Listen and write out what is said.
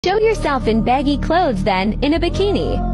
Show yourself in baggy clothes then, in a bikini.